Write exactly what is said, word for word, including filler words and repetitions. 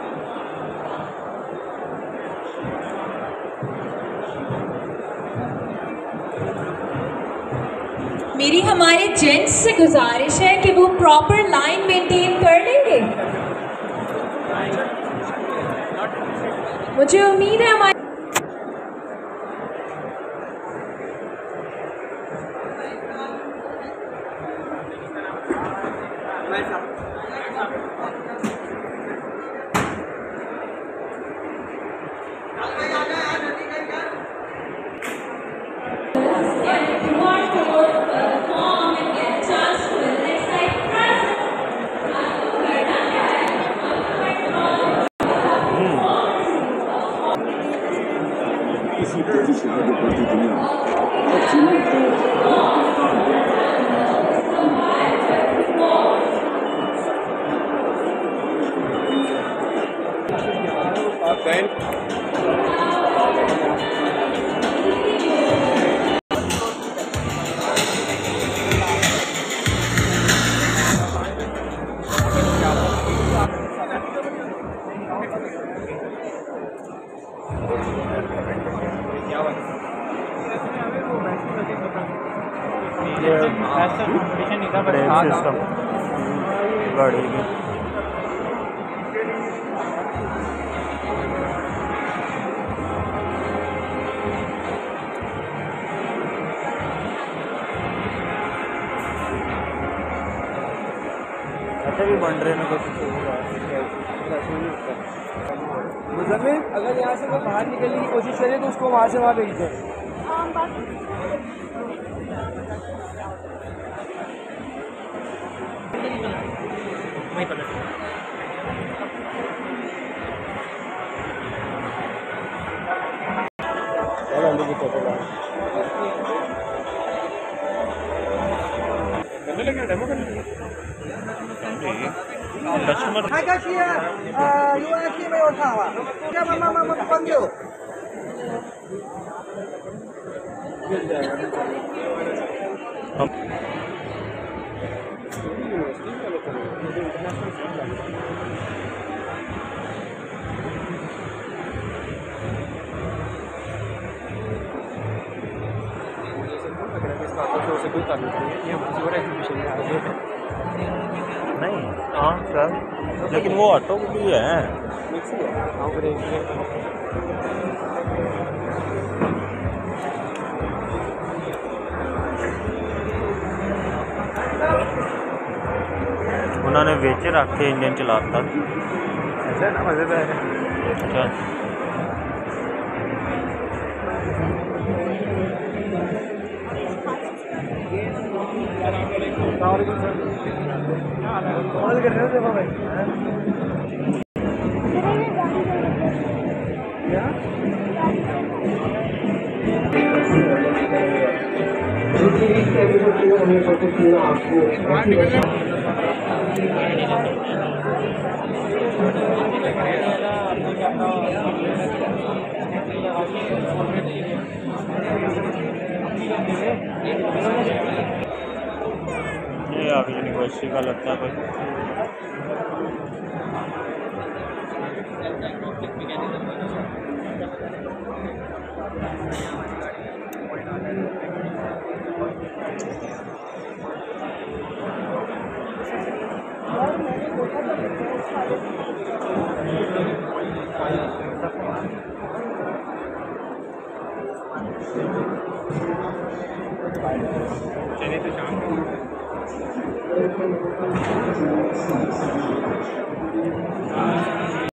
मेरी हमारे जेंट्स से गुजारिश है कि वो प्रॉपर लाइन मेंटेन कर लेंगे। मुझे उम्मीद है हमारे इसी तेजी से आगे बढ़ती दुनिया और जीवन को सिस्टम गाड़ी की ऐसे भी बन रहे हैं कुछ मुजम्मिल, अगर यहाँ से कोई बाहर निकलने की कोशिश करे तो उसको वहाँ से वहाँ भेज दो। कस्टमर नहीं हाँ सर, लेकिन वो ऑटो भी है। उन्होंने बेचे रख के इंजन चलाता। अच्छा ना मज़ेदार है। अच्छा कॉल कर रहे हो देखो भाई ये आगे यूनिवर्सिटी का लगता है कोई। चलिए तो शाम को